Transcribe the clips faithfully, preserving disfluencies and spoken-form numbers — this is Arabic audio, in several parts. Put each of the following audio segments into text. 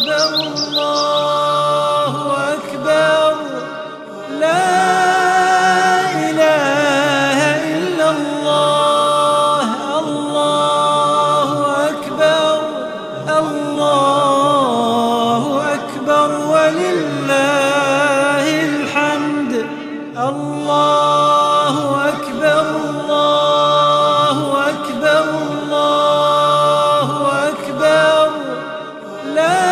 أكبر الله أكبر لا إله إلا الله الله أكبر الله أكبر ولله الحمد الله أكبر الله أكبر الله أكبر لا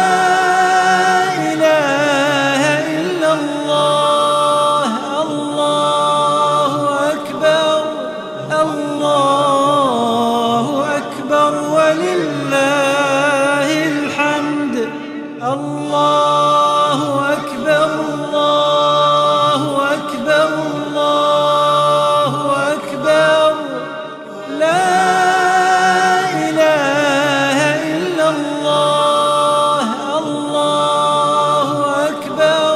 إله إلا الله الله أكبر الله أكبر ولله الحمد الله أكبر الله أكبر الله أكبر لا إله إلا الله الله أكبر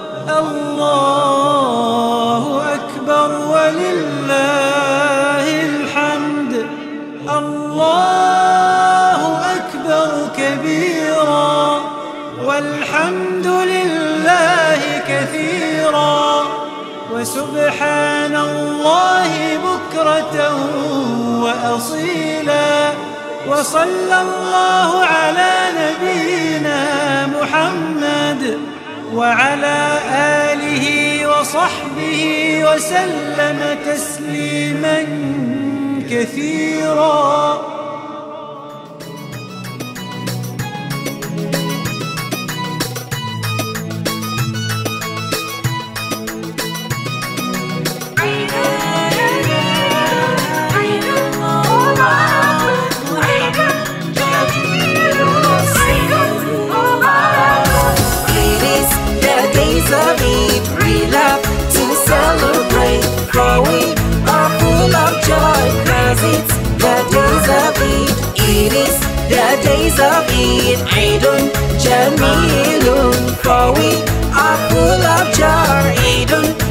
الله أكبر ولله الحمد الله أكبر كبيرا والحمد لله كثيرا وسبحان الله بكرة وأصيلا وصلى الله على نبينا محمد وعلى آله وصحبه وسلم تسليما كثيرا. We love to celebrate, for we are full of joy, cause it's the days of Eid. It is the days of Eid, Eidun Jamilun, for we are full of joy, Eidun